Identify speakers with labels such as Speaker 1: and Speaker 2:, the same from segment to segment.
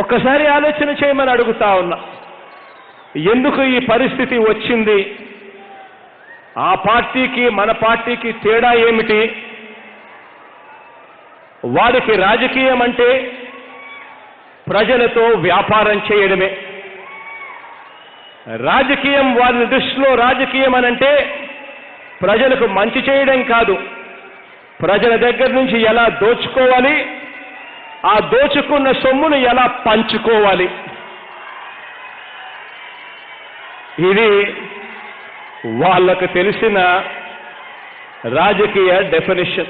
Speaker 1: ఒక్కసారి ఆలోచన చేయమని అడుగుతా ఉన్నా. ఎందుకు ఈ పరిస్థితి వచ్చింది? ఆ పార్టీకి మన పార్టీకి తేడా ఏమిటి? వారికి రాజకీయం అంటే ప్రజలతో వ్యాపారం చేయడమే. రాజకీయం వారి దృష్టిలో రాజకీయం అనంటే ప్రజలకు మంచి చేయడం కాదు, ప్రజల దగ్గర నుంచి ఎలా దోచుకోవాలి, ఆ దోచుకున్న సొమ్మును ఎలా పంచుకోవాలి. ఇది వాళ్ళకు తెలిసిన రాజకీయ డెఫినిషన్.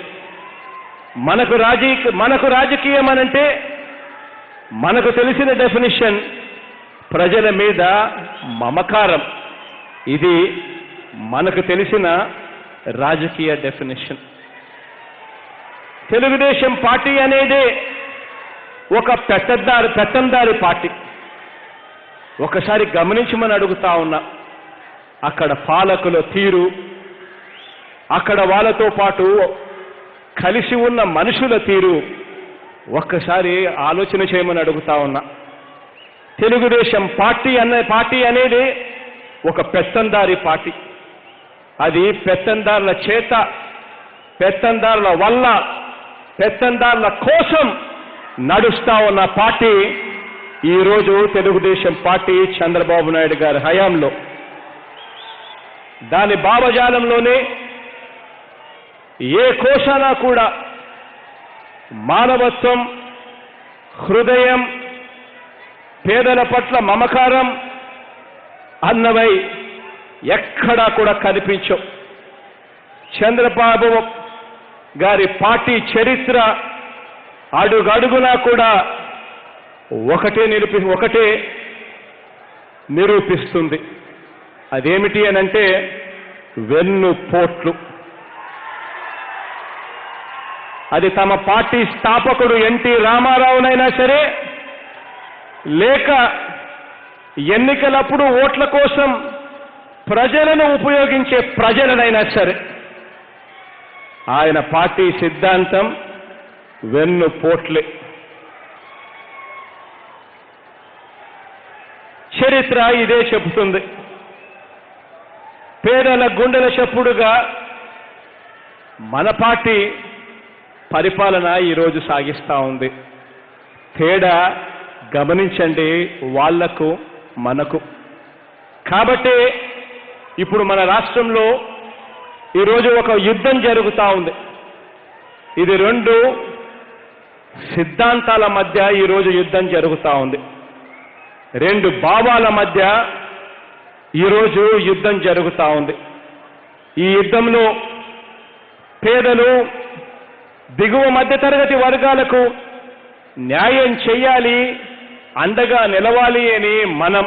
Speaker 1: మనకు రాజకీయం అనంటే మనకు తెలిసిన డెఫినిషన్ ప్రజల మీద మమకారం. ఇది మనకు తెలిసిన రాజకీయ డెఫినిషన్. తెలుగుదేశం పార్టీ అనేది ఒక పెత్తందారి పార్టీ. ఒకసారి గమనించమని అడుగుతా ఉన్నా. అక్కడ పాలకుల తీరు, అక్కడ వాళ్ళతో పాటు కలిసి ఉన్న మనుషుల తీరు ఒక్కసారి ఆలోచన చేయమని అడుగుతా ఉన్నా. తెలుగుదేశం పార్టీ అనేది ఒక పెత్తందారి పార్టీ. అది పెత్తందారుల చేత, పెత్తందారుల వల్ల, పెత్తందారుల కోసం నడుస్తా ఉన్న పార్టీ ఈరోజు తెలుగుదేశం పార్టీ చంద్రబాబు నాయుడు గారి హయాంలో. దాని భావజాలంలోనే ఏ కోశాన కూడా మానవత్వం, హృదయం, పేదల పట్ల మమకారం అన్నవై ఎక్కడా కూడా కనిపించవు. చంద్రబాబు గారి పార్టీ చరిత్ర అడుగడుగునా కూడా ఒకటే నిరూపిస్తుంది. అదేమిటి అనంటే వెన్నుపోట్లు. అది తమ పార్టీ స్థాపకుడు ఎన్టీ రామారావునైనా సరే, లేక ఎన్నికలప్పుడు ఓట్ల కోసం ప్రజలను ఉపయోగించే ప్రజలనైనా సరే, ఆయన పార్టీ సిద్ధాంతం వెన్నుపోట్లే. చరిత్ర ఇదే చెబుతుంది. పేదల గుండెల చప్పుడుగా మన పార్టీ పరిపాలన ఈరోజు సాగిస్తూ ఉంది. తేడా గమనించండి, వాళ్లకు మనకు. కాబట్టి ఇప్పుడు మన రాష్ట్రంలో ఈరోజు ఒక యుద్ధం జరుగుతూ ఉంది. ఇది రెండు సిద్ధాంతాల మధ్య ఈరోజు యుద్ధం జరుగుతూ ఉంది. రెండు భావాల మధ్య ఈరోజు యుద్ధం జరుగుతూ ఉంది. ఈ యుద్ధంలో పేదలు, దిగువ మధ్యతరగతి వర్గాలకు న్యాయం చేయాలి, అండగా నిలవాలి అని మనం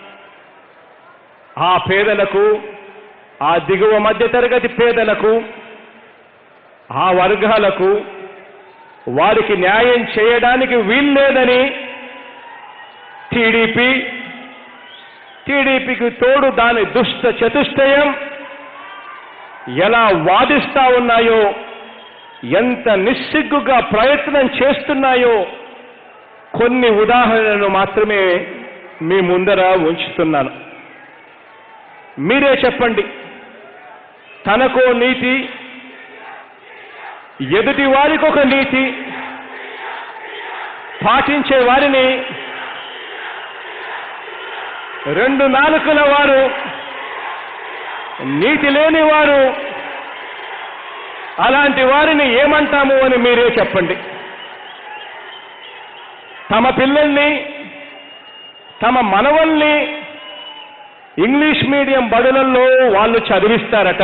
Speaker 1: ఆ పేదలకు, ఆ దిగువ మధ్యతరగతి పేదలకు, ఆ వర్గాలకు వారికి న్యాయం చేయడానికి వీల్లేదని టీడీపీకి తోడు దాని దుష్ట చతుష్టయం ఎలా వాదిస్తా ఉన్నాయో, ఎంత నిస్సిగ్గుగా ప్రయత్నం చేస్తున్నాయో కొన్ని ఉదాహరణలు మాత్రమే మీ ముందర ఉంచుతున్నాను. మీరే చెప్పండి. తనకో నీతి, ఎదుటి వారికి ఒక నీతి పాటించే వారిని రెండు నాలుకల వారు, నీతి లేని వారు, అలాంటి వారిని ఏమంటాము అని మీరే చెప్పండి. తమ పిల్లల్ని, తమ మనవల్ని ఇంగ్లీష్ మీడియం బడులలో వాళ్ళు చదివిస్తారట.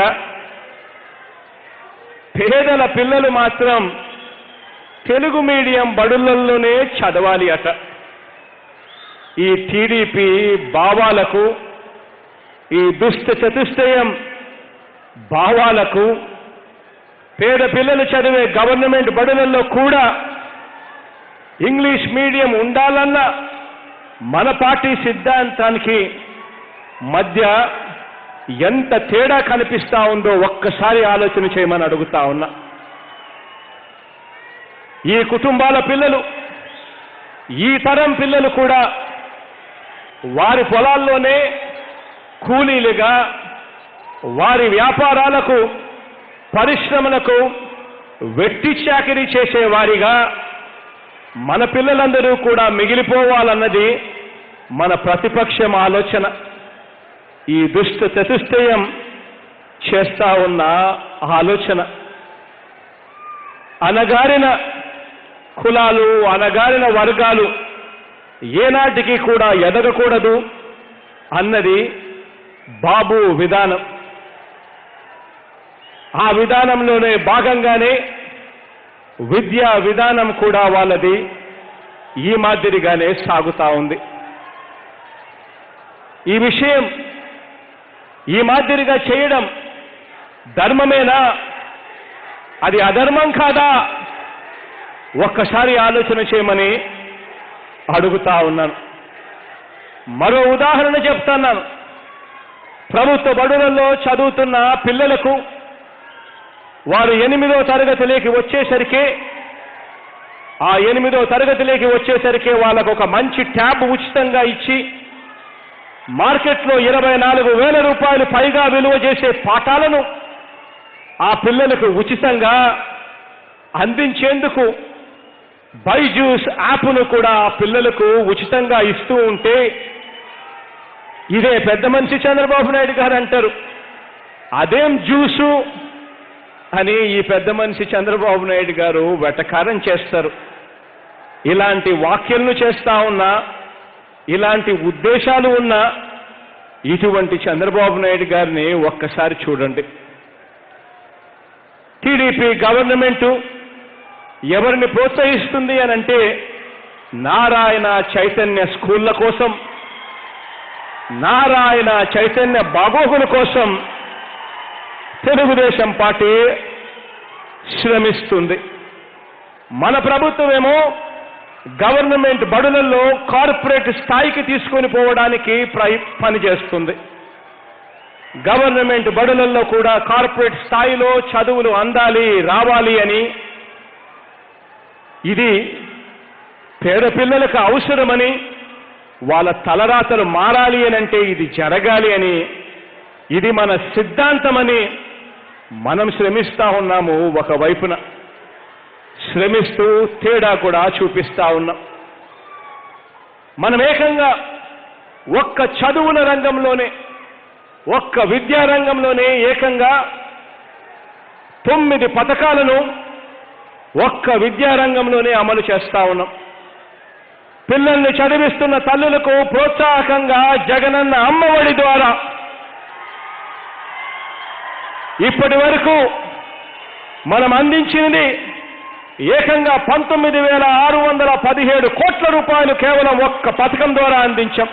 Speaker 1: పేదల పిల్లలు మాత్రం తెలుగు మీడియం బడులలోనే చదవాలి అట. ఈ టీడీపీ భావాలకు, ఈ దుష్ట చతుష్టయం భావాలకు, పేద పిల్లలు చదివే గవర్నమెంట్ బడులలో కూడా ఇంగ్లీష్ మీడియం ఉండాలన్న మన పార్టీ సిద్ధాంతానికి మధ్య ఎంత తేడా కనిపిస్తా ఉందో ఒక్కసారి ఆలోచన చేయమని అడుగుతా ఉన్నా. ఈ కుటుంబాల పిల్లలు ఈ తరం పిల్లలు కూడా వారి పొలాల్లోనే కూలీలుగా, వారి వ్యాపారాలకు, పరిశ్రమలకు వెట్టి చాకిరీ చేసేవారిగా మన పిల్లలందరూ కూడా మిగిలిపోవాలన్నది మన ప్రతిపక్షం ఆలోచన. ఈ దుష్ట చతుష్టయం చేస్తా ఉన్న ఆలోచన. అనగారిన కులాలు, అనగారిన వర్గాలు ఏనాటికి కూడా ఎదగకూడదు అన్నది బాబు విధానం. ఆ విధానంలోనే భాగంగానే విద్యా విధానం కూడా వాళ్ళది ఈ మాదిరిగానే సాగుతా ఉంది. ఈ విషయం ఈ మాదిరిగా చేయడం ధర్మమేనా, అది అధర్మం కాదా, ఒక్కసారి ఆలోచన చేయమని అడుగుతా ఉన్నాను. మరో ఉదాహరణ చెప్తున్నాను. ప్రభుత్వ బడులలో చదువుతున్న పిల్లలకు వారు 8వ తరగతిలోకి వచ్చేసరికి, ఆ 8వ తరగతిలోకి వచ్చేసరికి వాళ్ళకు ఒక మంచి ట్యాబ్ ఉచితంగా ఇచ్చి మార్కెట్లో 24,000 రూపాయలు పైగా విలువ చేసే పాఠాలను ఆ పిల్లలకు ఉచితంగా అందించేందుకు బైజూస్ యాప్ను కూడా ఆ పిల్లలకు ఉచితంగా ఇస్తూ ఉంటే, ఇదే పెద్ద మనిషి చంద్రబాబు నాయుడు గారు అంటారు, అదేం జ్యూసు అని ఈ పెద్ద మనిషి చంద్రబాబు నాయుడు గారు వెటకారం చేస్తారు. ఇలాంటి వ్యాఖ్యలను చేస్తా ఉన్నా, ఇలాంటి ఉద్దేశాలు ఉన్న ఇటువంటి చంద్రబాబు నాయుడు గారిని ఒక్కసారి చూడండి. టీడీపీ గవర్నమెంటు ఎవరిని ప్రోత్సహిస్తుంది అనంటే నారాయణ చైతన్య స్కూళ్ల కోసం, నారాయణ చైతన్య బాగోగుల కోసం తెలుగుదేశం పార్టీ శ్రమిస్తుంది. మన ప్రభుత్వమేమో గవర్నమెంట్ బడులలో కార్పొరేట్ స్థాయికి తీసుకొని పోవడానికి పనిచేస్తుంది. గవర్నమెంట్ బడులలో కూడా కార్పొరేట్ స్థాయిలో చదువులు అందాలి, రావాలి అని, ఇది పేద పిల్లలకు అవసరమని, వాళ్ళ తలరాతలు మారాలి అనంటే ఇది జరగాలి అని, ఇది మన సిద్ధాంతమని మనం శ్రమిస్తా ఉన్నాము. ఒకవైపున శ్రమిస్తూ తేడా కూడా చూపిస్తా ఉన్నాం. మనం ఏకంగా ఒక్క చదువుల రంగంలోనే, ఒక్క విద్యా రంగంలోనే ఏకంగా 9 పథకాలను ఒక్క విద్యారంగంలోనే అమలు చేస్తా ఉన్నాం. పిల్లల్ని చదివిస్తున్న తల్లులకు ప్రోత్సాహకంగా జగనన్న అమ్మఒడి ద్వారా ఇప్పటి వరకు మనం అందించింది ఏకంగా 19,617 కోట్ల రూపాయలు కేవలం ఒక్క పథకం ద్వారా అందించాం.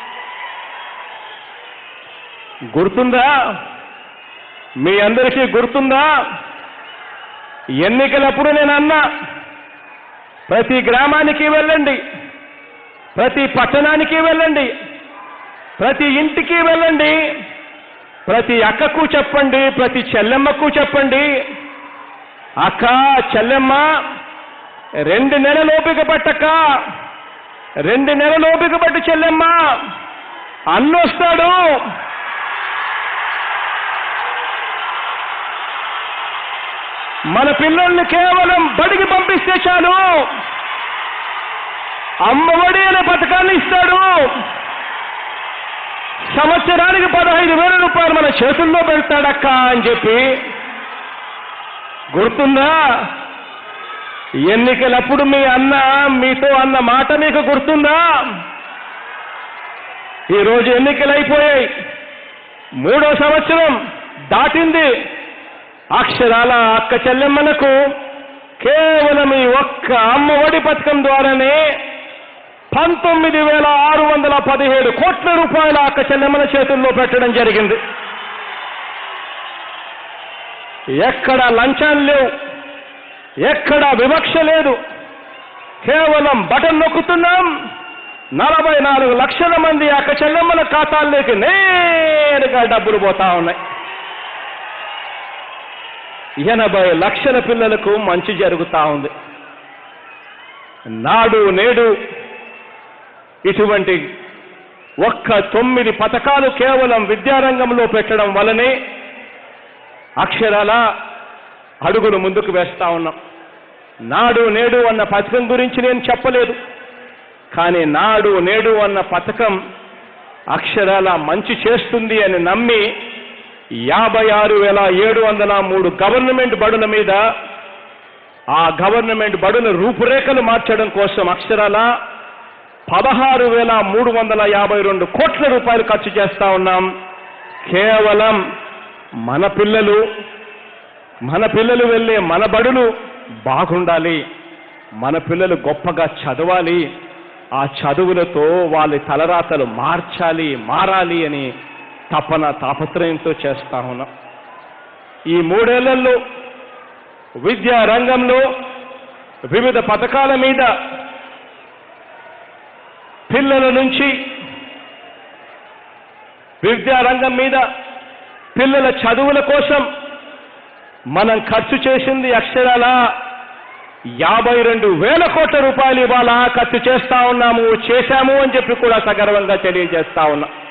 Speaker 1: గుర్తుందా? మీ అందరికీ గుర్తుందా? ఎన్నికలప్పుడు నేను అన్నా, ప్రతి గ్రామానికి వెళ్ళండి, ప్రతి పట్టణానికి వెళ్ళండి, ప్రతి ఇంటికి వెళ్ళండి, ప్రతి అక్కకు చెప్పండి, ప్రతి చెల్లెమ్మకు చెప్పండి, అక్క చెల్లెమ్మ 2 నెలలు ఓపిక పట్టక్క, 2 నెలలు ఓపిక పట్టు చెల్లెమ్మ, అన్నొస్తాడు. మన పిల్లల్ని కేవలం బడికి పంపిస్తే చాలు, అమ్మఒడి అనే పథకాన్ని ఇస్తాడు. సంవత్సరానికి 15,000 రూపాయలు మన చేతుల్లో పెడతాడక్క అని చెప్పి. గుర్తుందా? ఎన్నికలప్పుడు మీ అన్న మీతో అన్న మాట మీకు గుర్తుందా? ఈరోజు ఎన్నికలైపోయాయి, 3వ సంవత్సరం దాటింది. అక్షరాల అక్క చెల్లెమ్మలకు కేవలం ఈ ఒక్క అమ్మఒడి పథకం ద్వారానే 19,617 కోట్ల రూపాయల అక్క చెల్లెమ్మల చేతుల్లో పెట్టడం జరిగింది. ఎక్కడ లంచాలు లేవు, ఎక్కడ వివక్ష లేదు. కేవలం బటన్ నొక్కుతున్నాం, 44 లక్షల మంది అక్క చెల్లెమ్మల ఖాతాల్లోకి నేరుగా డబ్బులు పోతా ఉన్నాయి. 80 లక్షల పిల్లలకు మంచి జరుగుతా ఉంది. నాడు నేడు ఇటువంటి 9 పథకాలు కేవలం విద్యారంగంలో పెట్టడం వల్లనే అక్షరాల అడుగులు ముందుకు వేస్తా ఉన్నాం. నాడు నేడు అన్న పథకం గురించి నేను చెప్పలేదు, కానీ నాడు నేడు అన్న పథకం అక్షరాల మంచి చేస్తుంది అని నమ్మి 56,703 గవర్నమెంట్ బడుల మీద ఆ గవర్నమెంట్ బడుల రూపురేఖలు మార్చడం కోసం అక్షరాల 16,352 కోట్ల రూపాయలు ఖర్చు చేస్తా ఉన్నాం. కేవలం మన పిల్లలు వెళ్ళే మన బడులు బాగుండాలి, మన పిల్లలు గొప్పగా చదవాలి, ఆ చదువులతో వాళ్ళ తలరాతలు మారాలి అని తాపత్రయంతో చేస్తా ఉన్నాం. ఈ 3 ఏళ్లలో విద్యా రంగంలో వివిధ పథకాల మీద పిల్లల నుంచి విద్యారంగం మీద పిల్లల చదువుల కోసం మనం ఖర్చు చేసింది అక్షరాల 52,000 కోట్ల రూపాయలు ఇవాళ ఖర్చు చేశాము అని చెప్పి కూడా సగర్వంగా తెలియజేస్తా ఉన్నాం.